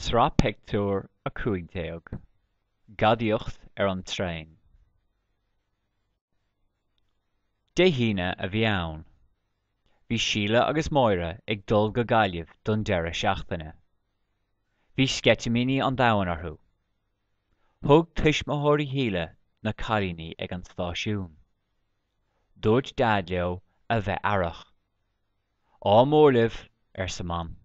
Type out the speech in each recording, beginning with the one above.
Sraith Pictiúr a cúigteag. Gadaíocht an Traein. Dé híne a bhí ann. Bhí Síle agus Máire ag dul go Gaillimh don deireadh seachtaine. Bhí sceitiméní an domhan orthu. Thug tuismitheoirí Síle na cailíní ag an stáisiún. Dúirt dad leo a bheith airach. Á mórlibh sa mam.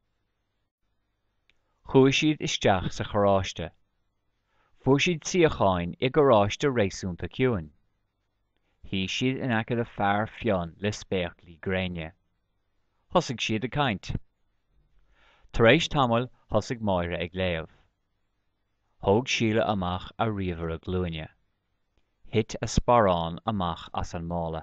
Chúis siad isteach sa chóráiste. Fuair siad suíochán i gcóráiste réasúnta ciúin. Hí siad in aice de fearr fionn le spéachlaí gréine. Thosaigh siad a caint. Tar éis tamaill thosaigh Máire ag léamh. Thóg Síle amach a riamhar a glúine. Hit a sporán amach as an mála.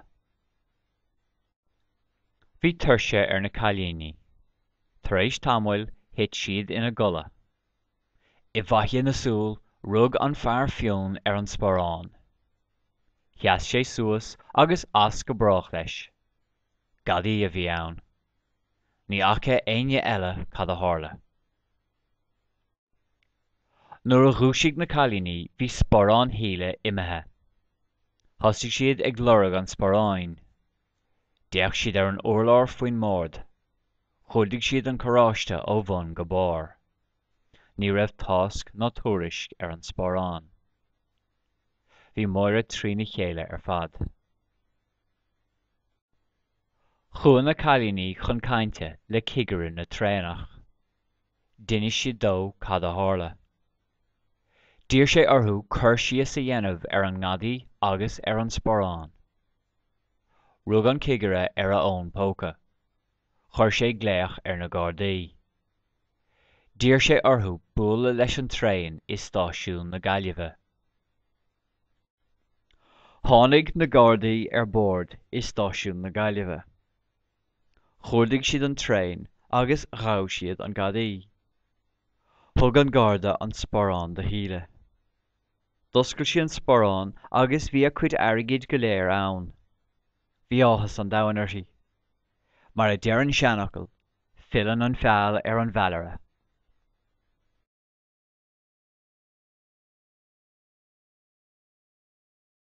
Bhí tuirse na cailíní. Tar éis tamaill hit siad ina gula. I bhaithí na súl rug an fearr fionn an sporán. Sheas sé suas agus as go brach leis. Gadaí a bhí ann. Ní aice aine eile cad a tharla. Nuair a dhúisigh na cailíní bhí sporán Síle imithe. Thosaigh siad ag lorg an sporáin. Deach siad ar an urlár faoin mbord. Chúldaigh siad an chóráiste ó bhun go bár. Ní raibh tasc ná tuairisc ar an sporán. Bhí Máire trína chéile ar fad. Chuaigh na cailíní chun cainte le cigearú na Traenach. Duine siad dó cad a tharla. Dír sé orthu chuir síos a dhéanamh ar an ngadaí agus ar an sporán. Rug an cigearra ar a ón póca. Chuir sé gléach ar na Gardaí. Dír sé orthu bualadh leis an Traein i stáisiún na Gaillimhe. Tháinig na Gardaí ar bord i stáisiún na Gaillimhe. Chúrdaigh siad an Traein agus ghabh siad an Gadaí. Thug an Garda an sporán de Síle. D'oscail sí an sporán agus bhí a cuid airgid go léir ann. Bhí áthas an domhan orthu. Mar a deir an seanachal, fileann an feall ar an bheallara.